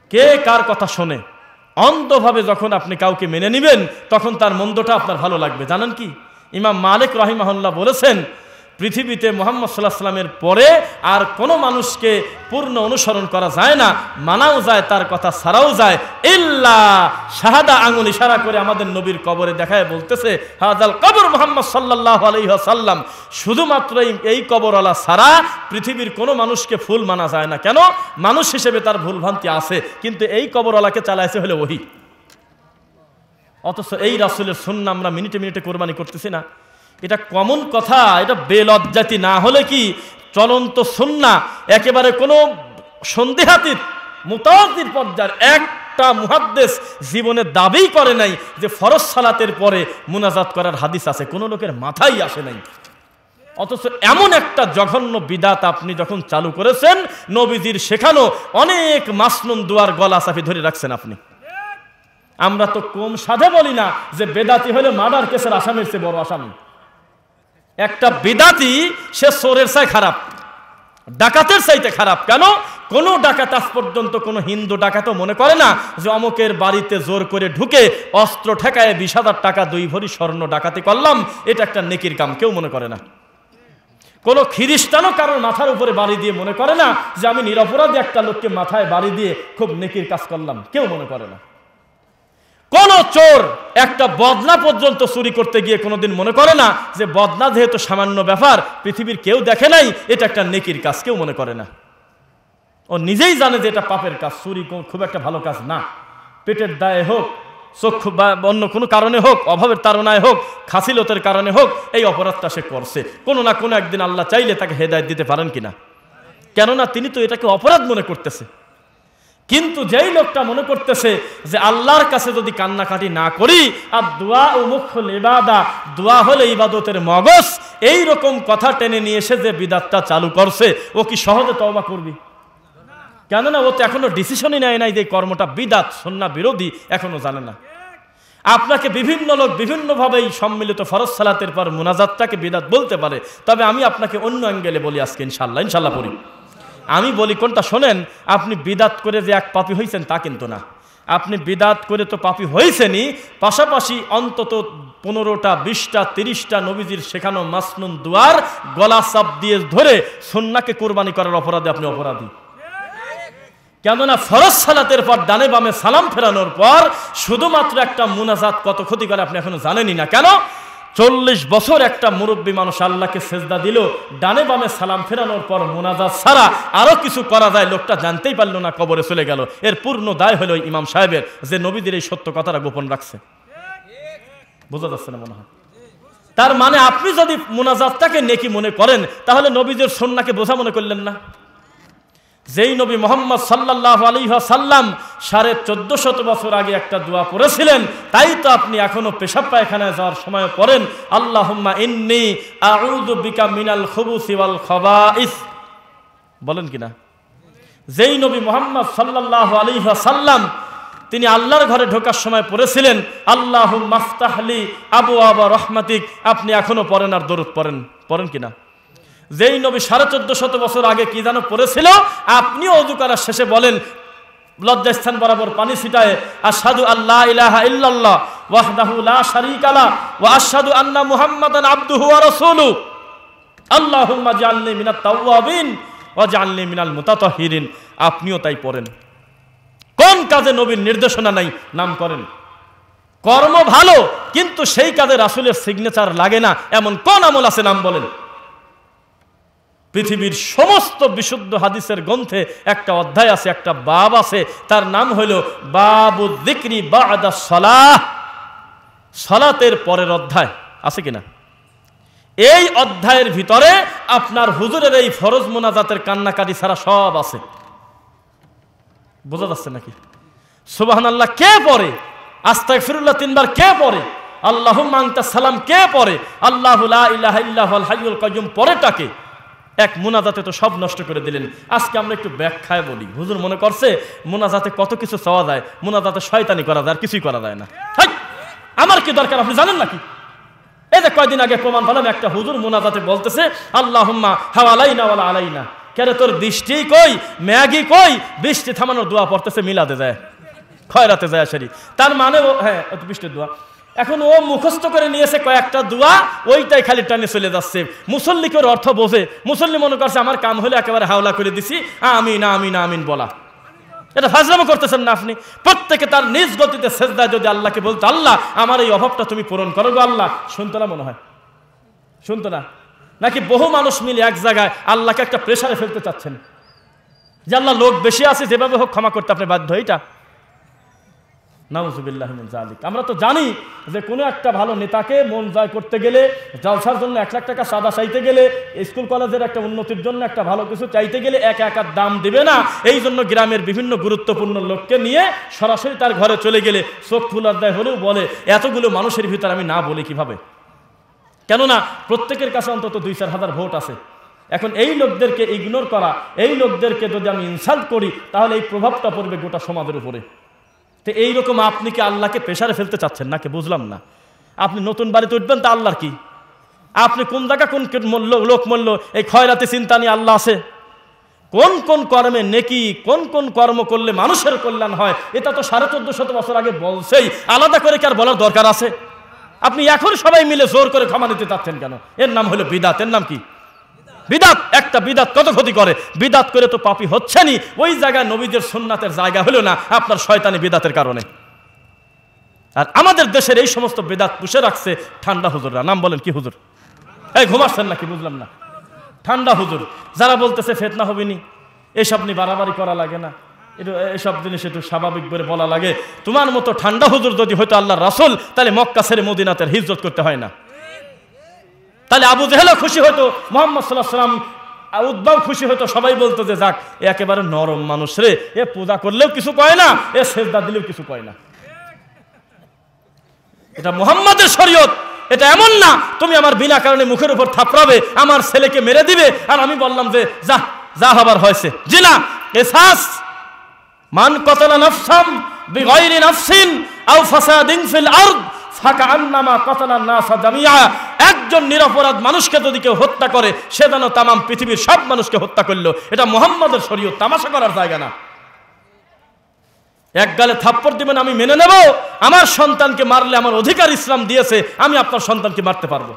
কে কার কথা শোনে? অন্ধভাবে যখন আপনি কাউকে মেনে নেবেন তখন তার মন্দটা আপনার ভালো লাগবে। জানেন কি, ইমাম মালিক রাহিমাহুল্লাহ বলেছেন, পৃথিবীতে মুহাম্মদ সাল্লাল্লাহু আলাইহি ওয়াসাল্লামের পরে আর কোনো মানুষকে পূর্ণ অনুসরণ করা যায় না, মানাও যায়, তার কথা ছাড়াও যায়, ইল্লা শাহাদা, আঙুল ইশারা করে আমাদের নবীর কবরে দেখায় বলতেছে, হাযাল কবর মুহাম্মদ সাল্লাল্লাহু আলাইহি ওয়াসাল্লাম, শুধুমাত্র এই কবরওয়ালা ছাড়া পৃথিবীর কোনো মানুষকে ফুল মানা যায় না। কেন? মানুষ হিসেবে তার ভুলভ্রান্তি আছে, কিন্তু এই কবরওয়ালাকে চালাইছে হলো ওহী। অথচ এই রাসূলের সুন্নাহ আমরা মিনিটে মিনিটে কোরবানি করতেছি না। এটা কমন কথা, এটা বেলজ্জাতি না হলে কি চলন্ত সুন্নাহ, একেবারে কোনো সন্দেহাতীত মুতাওয়াত্তির পর্যায়ের একটা মুহাদ্দিস জীবনে দাবি করে নাই যে ফরজ সালাতের পরে মুনাজাত করার হাদিস আছে, কোনো লোকের মাথায় আসে নাই। অথচ এমন একটা জঘন্য বিদাত আপনি যখন চালু করেছেন, নবীজির শেখানো অনেক মাসনুন দুয়ার গলা চাপি ধরে রাখছেন আপনি। আমরা তো কম সাধে বলি না যে বেদাতি হলে মার্ডার কেসের আসামির চেয়ে বড় আসামি। একটা বিদাতি সে চোরের চাই খারাপ, ডাকাতের চাইতে খারাপ। কেন? কোনো ডাকাত আজ পর্যন্ত কোনো হিন্দু ডাকাতও মনে করে না যে অমুকের বাড়িতে জোর করে ঢুকে অস্ত্র ঠেকায় 20,000 টাকা 2 ভরি স্বর্ণ ডাকাতি করলাম, এটা একটা নেকির কাম, কেউ মনে করে না। কোনো খ্রিস্টানও কারোর মাথার উপরে বাড়ি দিয়ে মনে করে না যে আমি নিরপরাধী একটা লোককে মাথায় বাড়ি দিয়ে খুব নেকির কাজ করলাম, কেউ মনে করে না। কোন চোর একটা বদনা পর্যন্ত চুরি করতে গিয়ে কোনোদিন মনে করে না যে বদনা যেহেতু সামান্য ব্যাপার, পৃথিবীর কেউ দেখে নাই, এটা একটা নেকির কাজ, কেউ মনে করে না। ও নিজেই জানে যে এটা পাপের কাজ, চুরি খুব একটা ভালো কাজ না। পেটের দায়ে হোক, চক্ষু বা অন্য কোনো কারণে হোক, অভাবের তাড়নায় হোক, খাসিলতের কারণে হোক, এই অপরাধটা সে করছে। কোনো না কোনো একদিন আল্লাহ চাইলে তাকে হেদায়েত দিতে পারেন কিনা? কেননা তিনি তো এটাকে অপরাধ মনে করতেছে। কিন্তু যেই লোকটা মনে করতেছে যে আল্লাহর কাছে যদি কান্নাকাটি না করি, আর দোয়া ও মুখুল ইবাদা, দোয়া হলে ইবাদতের মগজ, এই রকম কথা টেনে নিয়ে এসে যে বিদাতটা চালু করছে, ও কি সহজে তওবা করবি? কেননা ও তো এখনো ডিসিশনই নেয় নাই যে কর্মটা বিদাত, সুন্নাহ বিরোধী, এখনো জানে না। আপনাকে বিভিন্ন লোক বিভিন্নভাবেই সম্মিলিত ফরজ সালাতের পর মুনাজাতটাকে বিদাত বলতে পারে, তবে আমি আপনাকে অন্য অ্যাঙ্গেলে বলি আজকে ইনশাল্লাহ পড়ি। আমি বলি কোনটা শোনেন, আপনি বিদাত করে যে এক পাপী হয়েছেন তা কিন্তু না। আপনি বিদাত করে তো পাপী হয়েছেনই, পাশাপাশি অন্তত 15টা 20টা 30টা নবীজির শেখানো মাসনুন দুয়ার গলা চাপ দিয়ে ধরে সুন্নাহকে কুরবানি করার অপরাধে আপনি অপরাধী। কেননা ফরজ সালাতের পর ডানে বামে সালাম ফেরানোর পর শুধুমাত্র একটা মুনাজাত কত ক্ষতি করে আপনি এখনো জানেনই না। কেন? 40 বছর একটা মুরব্বী মানুষ আল্লাহকে সেজদা দিল, ডানে বামে সালাম ফেরানোর পর মুনাজাত ছাড়া আরো কিছু করা যায়, লোকটা জানতেই পারলো না, কবরে চলে গেল। এর পূর্ণ দায় হলো ইমাম সাহেবের, যে নবীদের এই সত্য কথাটা গোপন রাখছে। বোঝা যাচ্ছে না মনে হয়? তার মানে আপনি যদি মুনাজাতটাকে নেকি মনে করেন, তাহলে নবীদের সুন্নাহকে বোঝা মনে করলেন না। যেই নবী মুহাম্মদ সাল্লাল্লাহু আলাইহি ওয়াসাল্লাম 1450 বছর আগে একটা দোয়া পড়েছিলেন, তাই তো আপনি এখনো পেশাব পায়খানায় যাওয়ার সময় পড়েন, আল্লাহুম্মা ইন্নী আউযু বিকা মিনাল খুবুসি ওয়াল খাবাইস, বলেন কিনা? যেই নবী মুহাম্মদ সাল্লাল্লাহু আলাইহি ওয়াসাল্লাম তিনি আল্লাহর ঘরে ঢোকার সময় পড়েছিলেন, আল্লাহুম্মা আফতাহলি আবওয়াবা রাহমাতিক, আপনি এখনো পড়েন আর দরুদ পড়েন কিনা? যেই নবী 1450 বছর আগে কি যেন পড়েছিল, আপনি ওযু করার শেষে বলেন লজ্জাস্থান বরাবর পানি ছিটায়, আশহাদু আল্লা ইলাহা ইল্লাল্লাহ ওয়াহদাহু লা শারীকা লা ওয়া আশহাদু আন্না মুহাম্মাদান আবদুহু ওয়া রাসূলুহু আল্লাহুম্মা জাআলনি মিনাত তাওয়াবিন ওয়া জাআলনি মিনাল মুতাতাহহিরিন। আপনিও তাই পড়েন। কোন কাজে নবীর নির্দেশনা নাই নাম করেন? কর্ম ভালো, কিন্তু সেই কাজে রাসূলের সিগনেচার লাগে না, এমন কোন আমল আছে নাম বলেন? পৃথিবীর সমস্ত বিশুদ্ধ হাদিসের গ্রন্থে একটা অধ্যায় আছে, একটা বাব আছে, তার নাম হলো বাবু যিকরি বা'দা সালাহ, সালাতের পরের অধ্যায়। আছে কিনা? এই অধ্যায়ের ভিতরে আপনার হুজুরের এই ফরজ মুনাজাতের কান্নাকাটি ছাড়া সব আছে। বোঝা যাচ্ছে নাকি? সুবহানাল্লাহ কে পড়ে? আস্তাগফিরুল্লাহ 3 বার কে পড়ে? আল্লাহুম্মা আনতাস সালাম কে পড়ে? আল্লাহু লা ইলাহা ইল্লা হুয়াল হাইয়ুল কাইয়্যুম পড়েটাকে? এক মুনাজাতে তো সব নষ্ট করে দিলেন। আজকে আমরা একটু ব্যাখ্যায় বলি। হুজুর মনে করছে মুনাজাতে কত কিছু চাওয়া যায়, মুনাজাতে শয়তানি করা যায়, আর কিছুই করা যায় না। আমার কি দরকার আপনি জানেন নাকি? এই যে কয়দিন আগে প্রমাণ পেলাম, একটা হুজুর মুনাজাতে বলতেছে আল্লাহুম্মা হাওয়ালাইনা ওয়ালা আলাইনা, কেন তোর বৃষ্টি কই, ম্যাগি কই? বৃষ্টি থামানোর দোয়া পড়তেছে, মিলাতে যায়, খয়রাতে যায় আসেরি। তার মানে হ্যাঁ বৃষ্টির দোয়া। এখন ও মুখস্থ করে নিয়েছে কয়েকটা দোয়া, ওইটাই খালি টানে চলে যাচ্ছে। মুসল্লিকে ওর অর্থ বোঝে, মুসল্লি মনে করছে আমার কাম হলে একেবারে হাওলা করে দিছি, আমিন আমিন আমিন বলা। এটা ফাজলামো করতেছেন না আপনি? প্রত্যেকে তার নিজ গতিতে সেজদায় যদি আল্লাহকে বলতো, আল্লাহ আমার এই অভাবটা তুমি পূরণ করো গো আল্লাহ, শুনতো না? মনে হয় শুনতো না? নাকি বহু মানুষ মিলে এক জায়গায় আল্লাহকে একটা প্রেসারে ফেলতে চাচ্ছেন যে আল্লাহ লোক বেশি আছে, যেভাবে হোক ক্ষমা করতে আপনি বাধ্য? এইটা নাউযুবিল্লাহি মিন যালিক। আমরা তো জানি যে কোনো একটা ভালো নেতাকে মন জয় করতে গেলে, জলসার জন্য 1 লাখ টাকা সাদা চাইতে গেলে, স্কুল কলেজের একটা উন্নতির জন্য একটা ভালো কিছু চাইতে গেলে এক দাম দিবে না। এই জন্য গ্রামের বিভিন্ন গুরুত্বপূর্ণ লোককে নিয়ে সরাসরি তার ঘরে চলে গেলে চোখ ফুলার দায় হলেও বলে, এতগুলো মানুষের ভিতর আমি না বলি কিভাবে? কেননা প্রত্যেকের কাছে অন্তত 2-4 হাজার ভোট আছে। এখন এই লোকদেরকে ইগনোর করা, এই লোকদেরকে যদি আমি ইনসাল্ট করি, তাহলে এই প্রভাবটা পড়বে গোটা সমাজের উপরে। তো এইরকম আপনি কি আল্লাহকে প্রেসারে ফেলতে চাচ্ছেন নাকি? বুঝলাম না। আপনি নতুন বাড়িতে উঠবেন, তা আল্লাহর কি? আপনি কোন জায়গা কোন লোক মূল্য এই খয়রাতি চিন্তা নিয়ে আল্লাহ আছে? কোন কোন কর্মে নেকি, কোন কোন কর্ম করলে মানুষের কল্যাণ হয়, এটা তো 1450 বছর আগে বলছেই, আলাদা করে কি আর বলার দরকার আছে? আপনি এখন সবাই মিলে জোর করে ক্ষমা নিতে চাচ্ছেন কেন? এর নাম হলো বিদাত। এর নাম কি? বিদাত। একটা বিদাত কত ক্ষতি করে! বিদাত করে তো পাপী হচ্ছেনই, ওই জায়গায় নবীদের সুন্নাতের জায়গা হলো না আপনার শয়তানি বিদাতের কারণে। আর আমাদের দেশের এই সমস্ত বিদাত পুষে রাখছে ঠান্ডা হুজুররা। নাম বলেন কি হুজুর? এই ঘুমাচ্ছেন নাকি? বুঝলাম না। ঠান্ডা হুজুর যারা বলতেছে ফিতনা হবেনি, এসব নিয়ে বাড়াবাড়ি করা লাগে না, এসব জিনিস একটু স্বাভাবিক করে বলা লাগে। তোমার মতো ঠান্ডা হুজুর যদি হয়তো আল্লাহর রাসূল, তাহলে মক্কা ছেড়ে মদিনাতে হিজরত করতে হয় না। তাহলে আবু জেহেলও খুশি হতো, মুহাম্মদ সাল্লাল্লাহু আলাইহি ওয়াসাল্লাম উদ্বাও খুশি হতো, সবাই বলতো যে যাক একেবারে নরম মানুষ রে, এ পূজা করলেও কিছু কয় না, এ সেজদা দিলেও কিছু কয় না। এটা মুহাম্মাদের শরীয়ত। এটা এমন না তুমি আমার বিনা কারণে মুখের উপর থাপড়াবে, আমার ছেলেকে মেরে দিবে, আর আমি বললাম যে যা যা হবার হয়েছে। জি না, কিসাস মান কাতালা নাফসাম বিগাইরি নাফসিন আও ফাসাদিন ফিল আরদ ফাকান্নামা কাতালান নাসা জামিআ। একজন নিরপরাধ মানুষকে যদি কেউ হত্যা করে, সে যেন তামাম পৃথিবীর সব মানুষকে হত্যা করলো। এটা মুহাম্মাদের শরীয়ত, তামাশা করার জায়গা না। এক গালে থাপ্পড় দিবেন, আমি মেনে নেব। আমার সন্তানকে মারলে আমার অধিকার ইসলাম দিয়েছে, আমি আপনার সন্তানকে মারতে পারবো।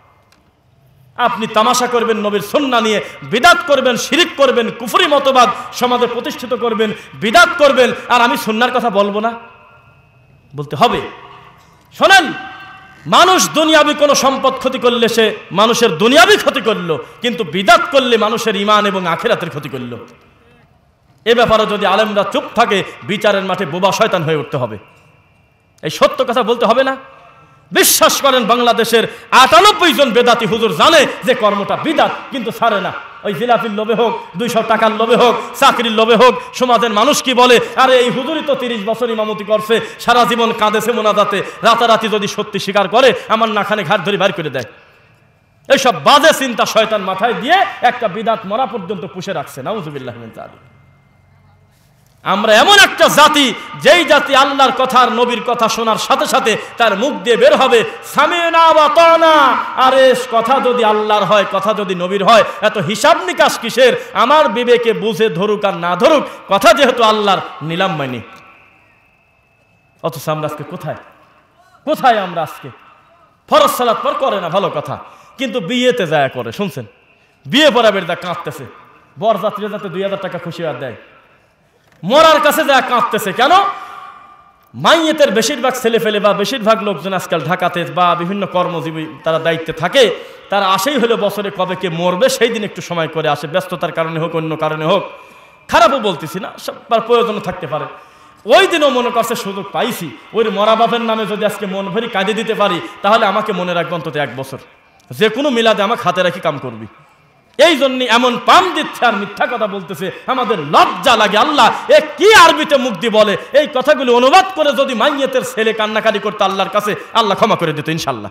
আপনি তামাশা করবেন, নবীর সুন্নাহ নিয়ে বিদাত করবেন, শিরিক করবেন, কুফরি মতবাদ সমাজে প্রতিষ্ঠিত করবেন, বিদাত করবেন, আর আমি সুন্নাহর কথা বলবো না? বলতে হবে। শোনেন, মানুষ দুনিয়াবি কোনো সম্পদ ক্ষতি করলে সে মানুষের দুনিয়াবি ক্ষতি করলো, কিন্তু বিদাত করলে মানুষের ঈমান এবং আখিরাতের ক্ষতি করলো। এ ব্যাপারে যদি আলেমরা চুপ থাকে, বিচারের মাঠে বোবা শয়তান হয়ে উঠতে হবে। এই সত্য কথা বলতে হবে না? বিশ্বাস করেন, বাংলাদেশের 98 জন বেদাতি হুজুর জানে যে কর্মটা বিদাত, কিন্তু ছাড়ে না। ওই জিলাপির লোভে হোক, 200 টাকার লোভে হোক, চাকরির লোভে হোক, সমাজের মানুষ কি বলে, আরে এই হুজুরই তো 30 বছর ইমামতি করছে, সারা জীবন কাঁদেছে মোনাজাতে, রাতারাতি যদি সত্যি স্বীকার করে আমার নাখানে ঘাট ধরে বাইর করে দেয়। এইসব বাজে চিন্তা শয়তান মাথায় দিয়ে একটা বিদাত মরা পর্যন্ত পুষে রাখছে। নাউযুবিল্লাহি মিন যালিক। আমরা এমন একটা জাতি, যেই জাতি আল্লাহর কথা আর নবীর কথা শোনার সাথে সাথে তার মুখ দিয়ে বের হবে সামিনা ওয়া তানা। আরে কথা যদি আল্লাহর হয়, কথা যদি নবীর হয়, এত হিসাব নিকাশ কিসের? আমার বিবেকে বুঝে ধরুক আর না ধরুক, কথা যেহেতু আল্লাহর, নিলাম মাইনি। অথচ আমরা আজকে কোথায় আমরা আজকে ফরজ সালাত পর করে না, ভালো কথা, কিন্তু বিয়েতে যায় করে। শুনছেন, বিয়ে পড়া বেড়া কাঁদতেছে, বরযাত্রীরা যাতে 2000 টাকা খুশি আর দেয়, মরার কাছে যা কাঁদতেছে। কেন? মাইয়েতের বেশিরভাগ ছেলে ফেলে বা বেশিরভাগ লোকজন আজকাল ঢাকাতে বা বিভিন্ন কর্মজীবী তারা দায়িত্বে থাকে, তারা আসেই হলো বছরে কবে কে মরবে সেই দিন একটু সময় করে আসে, ব্যস্ততার কারণে হোক, অন্য কারণে হোক। খারাপও বলতেছি না, সবার প্রয়োজনও থাকতে পারে। ওই দিনও মনে করছে সুযোগ পাইছি, ওই মরা বাপের নামে যদি আজকে মন ভরি কাঁদে দিতে পারি, তাহলে আমাকে মনে রাখবে অন্তত 1 বছর, যে কোনো মিলাদে আমাকে হাতে রাখি কাম করবি। এই জন্য এমন পাম দিচ্ছে আর মিথ্যা কথা বলতেছে, আমাদের লজ্জা লাগে। আল্লাহ এ কি আরবিতে মুখ দিয়ে বলে, এই কথাগুলো অনুবাদ করে যদি মাইয়েতের ছেলে কান্নাকাটি করতে আল্লাহর কাছে, আল্লাহ ক্ষমা করে দিত ইনশাল্লাহ।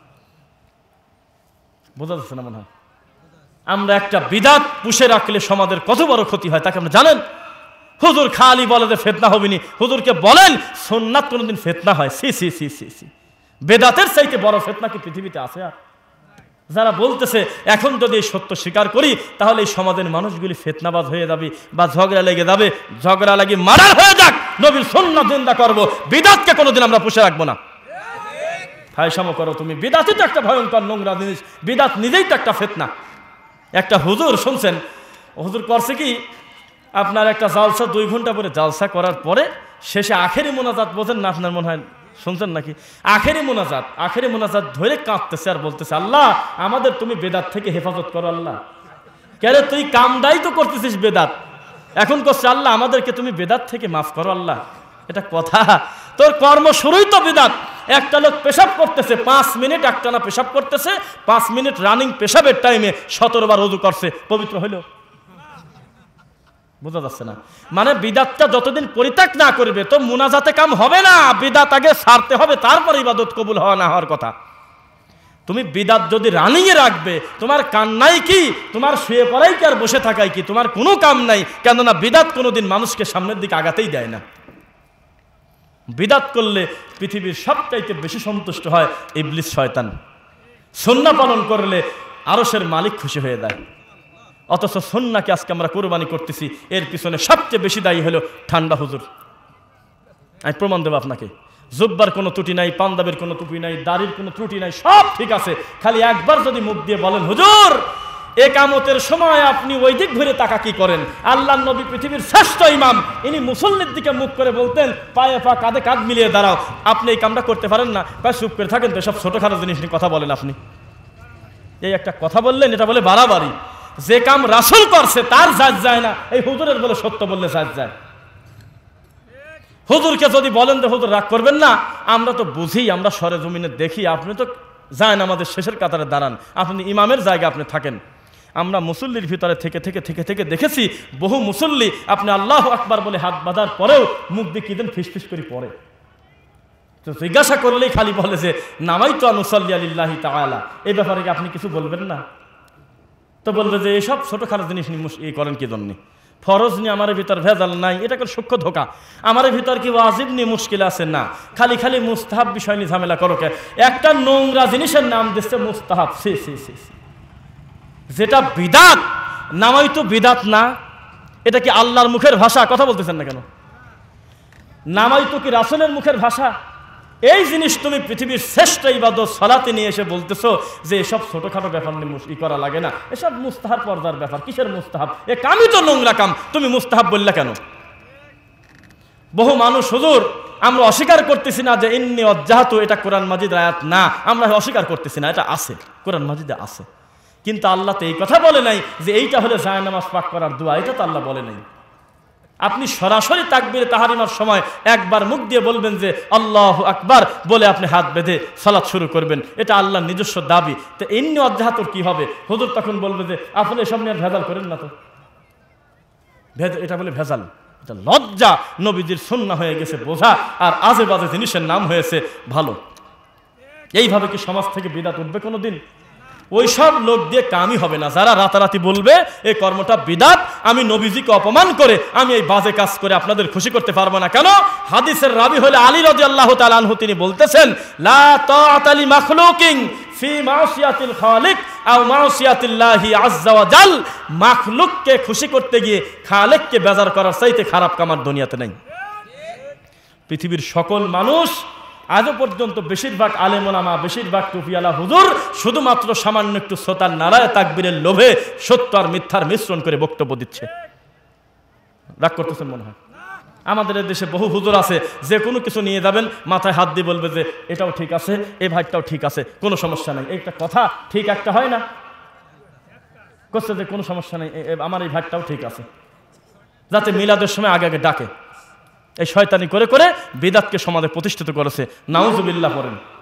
বোঝা যাচ্ছে না মনে হয়? আমরা একটা বিদাত পুষে রাখলে সমাজের কত বড় ক্ষতি হয় তাকে আমরা জানেন? হুজুর খালি বলে যে ফিতনা হবেনি, হুজুরকে বলেন সুন্নাত কোনদিন ফিতনা হয়? সি সি সি সি সি, বেদাতের চাইতে বড় ফিতনা কি পৃথিবীতে আছে? আর যারা বলতেছে এখন যদি এই সত্য স্বীকার করি তাহলে এই সমাজের মানুষগুলি ফিতনাবাজ হয়ে যাবে বা ঝগড়া লেগে যাবে, ঝগড়া লাগি মার্ডার হয়ে যাক, নবীর সুন্নাত জিন্দা করব, বিদআতকে কোনোদিন আমরা পুষে রাখবো না। ফায়সামো করো তুমি, বিদআতই তো একটা ভয়ঙ্কর নোংরা জিনিস, বিদআত নিজেই তো একটা ফিতনা। একটা হুজুর শুনছেন, হুজুর করছে কি, আপনার একটা জালসা 2 ঘন্টা পরে জালসা করার পরে শেষে আখেরি মোনাজাত, বোঝেন না আপনার মনে হয় শুনছেন নাকি, আখেরি মোনাজাত ধরে কাঁদতেছে আর বলতেছে, আল্লাহ আমাদের তুমি বেদাত থেকে হেফাজত করো আল্লাহ। কেন তুই কামদাই তো করতেছিস বেদাত, এখন করছে আল্লাহ আমাদেরকে তুমি বেদাত থেকে মাফ করো আল্লাহ। এটা কথা? তোর কর্ম শুরুই তো বেদাত। একটা লোক পেশাব করতেছে 5 মিনিট একটানা পেশাব করতেছে, 5 মিনিট রানিং পেশাবের টাইমে 17 বার ওযু করছে, পবিত্র হইল? বোঝা যাচ্ছে না? মানে বিদাতটা যতদিন পরিত্যাগ না করবে তো মুনাজাতে কাম হবে না। বিদাত আগে ছাড়তে হবে, তারপর ইবাদত কবুল হওয়া না হওয়ার কথা। তুমি বিদাত যদি রানিং এ রাখবে, তোমার কান্নাই কি, তোমার শুয়ে পড়াই কি আর বসে থাকাই কি, তোমার কোনো কাম নাই। কেননা বিদাত কোনোদিন মানুষকে সামনের দিকে আগাতেই দেয় না। বিদাত করলে পৃথিবীর সবচাইতে বেশি সন্তুষ্ট হয় ইবলিস শয়তান। সুন্নাহ পালন করলে আরশের মালিক খুশি হয়ে যায়। অথচ সুন্নাহকে আজকে আমরা কুরবানি করতেছি, এর পিছনে সবচেয়ে বেশি দায়ী হলো ঠান্ডা হুজুর। আমি প্রমাণ দেব আপনাকে, জুব্বার কোনো ত্রুটি নাই, পাঞ্জাবের কোনো ত্রুটি নাই, দাড়ির কোনো ত্রুটি নাই, সব ঠিক আছে। খালি একবার যদি মুখ দিয়ে বলেন, হুজুর একামতের সময় আপনি ওই দিক ঘুরে তাকা কি করেন? আল্লাহর নবী পৃথিবীর শ্রেষ্ঠ ইমাম, ইনি মুসল্লির দিকে মুখ করে বলতেন, পায়ে পা কাঁধে কাঁধ মিলিয়ে দাঁড়াও। আপনি এই কামটা করতে পারেন না, প্রায় চুপ করে থাকেন তো, সব ছোটখাটো জিনিস নিয়ে কথা বলেন আপনি। এই একটা কথা বললেন, এটা বলে বাড়াবাড়ি। যে কাম রাসূল করছে তার জাজ যায় না, এই হুজুরের বলে সত্য বললে জাজ যায়। হুজুরকে যদি বলেন যে হুজুর রাগ করবেন না, আমরা তো বুঝি, আমরা সরে জমিনে দেখি, আপনি তো যান আমাদের শেষের কাতারে দাঁড়ান, আপনি ইমামের জায়গায় আপনি থাকেন। আমরা মুসল্লির ভিতরে থেকে থেকে থেকে থেকে দেখেছি বহু মুসল্লি আপনি আল্লাহু আকবার বলে হাত বাঁধার পরেও মুখ দিয়ে কি দেন ফিসফিস করে পড়ে। তো জিজ্ঞাসা করলেই খালি বলে যে নামাইতু আন উসাল্লি লিল্লাহি তাআলা, এই ব্যাপারে কি আপনি কিছু বলবেন না? তো বলবে যে এসব ছোটখাটো জিনিস নিয়ে করেন কি জন্য? ফরজ নিয়ে আমার ভিতর ভেজাল নাই, এটা করে সূক্ষ্ম ধোকা। আমার ভিতর কি ওয়াজিব নিয়ে মুশকিল আছে? না, খালি খালি মুস্তাহাব বিষয় নিয়ে ঝামেলা করো কে? একটা নোংরা জিনিসের নাম দিচ্ছে মুস্তাহাব। সি সি সি, যেটা বিদাত, নামাই তো বিদাত না। এটা কি আল্লাহর মুখের ভাষা? কথা বলতেছেন না কেন? নামাই তো কি রাসূলের মুখের ভাষা? এই জিনিস তুমি পৃথিবীর শ্রেষ্ঠ ইবাদত সালাতে নিয়ে এসে বলতেছো যে এসব ছোটখাটো ব্যাপার নিয়ে করা লাগে না, এসব মুস্তাহাব পর্দার ব্যাপার। কিসের মুস্তাহাব? এ কামই তো নোংরা কাম, তুমি মুস্তাহাব বললে কেন? বহু মানুষ, হুজুর আমরা অস্বীকার করতেছি না যে ইন্নী ওয়াজ্জাহতু, এটা কোরআন মাজিদের আয়াত না, আমরা অস্বীকার করতেছি না, এটা আছে, কোরআন মাজিদে আছে। কিন্তু আল্লাহ তো এই কথা বলে নাই যে এইটা হলে জায়নামাজ পাক করার দোয়া, এটা তো আল্লাহ বলে নাই। আপনি সরাসরি তাকবীরে তাহরিমার সময় একবার মুখ দিয়ে বলবেন যে আল্লাহু আকবার বলে আপনি হাত বেঁধে সালাত শুরু করবেন, এটা আল্লাহর নিজস্ব দাবি। তো ইন্নী ওয়াজ্জাহতুর কি হবে? হুজুর তখন বলবে যে আপনি এসব নিয়ে ভেজাল করেন না তো, এটা বলে ভেজাল। এটা লজ্জা, নবীজির সুন্নাহ হয়ে গেছে বোঝা, আর আজে বাজে জিনিসের নাম হয়েছে ভালো। এইভাবে কি সমাজ থেকে বিদাত উঠবে কোনোদিন? ওই সব লোক দিয়ে কামই হবে না যারা রাতারাতি বলবে এই কর্মটা বিদাত, আমি নবীজিকে অপমান করে আমি এই বাজে কাজ করে আপনাদের খুশি করতে পারবো না। কেন? হাদিসের রাবি হলে আলী রাদিয়াল্লাহু তাআলা আনহু, তিনি বলতেছেন লা তাআতা লি মাখলুকিন ফি মাসিয়াতিল খালিক আও মাসিয়াতিল্লাহি আযজা ওয়া জাল। মাখলুককে খুশি করতে গিয়ে খালেককে বেজার করার চাইতে খারাপ কাম আর দুনিয়াতে নাই। পৃথিবীর সকল মানুষ আজও পর্যন্ত, বেশিরভাগ আলেম ওলামা, বেশিরভাগ টুপিওয়ালা হুজুর শুধুমাত্র সামান্য একটু শ্রোতার নারায় তাকবীরের লোভে সত্য আর মিথ্যার মিশ্রণ করে বক্তব্য দিচ্ছে। রাগ করতেছেন মনে হয়? আমাদের দেশে বহু হুজুর আছে যে কোনো কিছু নিয়ে যাবেন, মাথায় হাত দিয়ে বলবে যে এটাও ঠিক আছে, এই ভাইটাও ঠিক আছে, কোনো সমস্যা নেই। একটা কথা ঠিক একটা হয় না, করছে যে কোনো সমস্যা নেই, আমার এই ভাইটাও ঠিক আছে, যাতে মিলাদের সময় আগে আগে ডাকে। এই শয়তানি করে করে বিদআতকে সমাজে প্রতিষ্ঠিত করেছে। নাউজুবিল্লাহ পড়েন।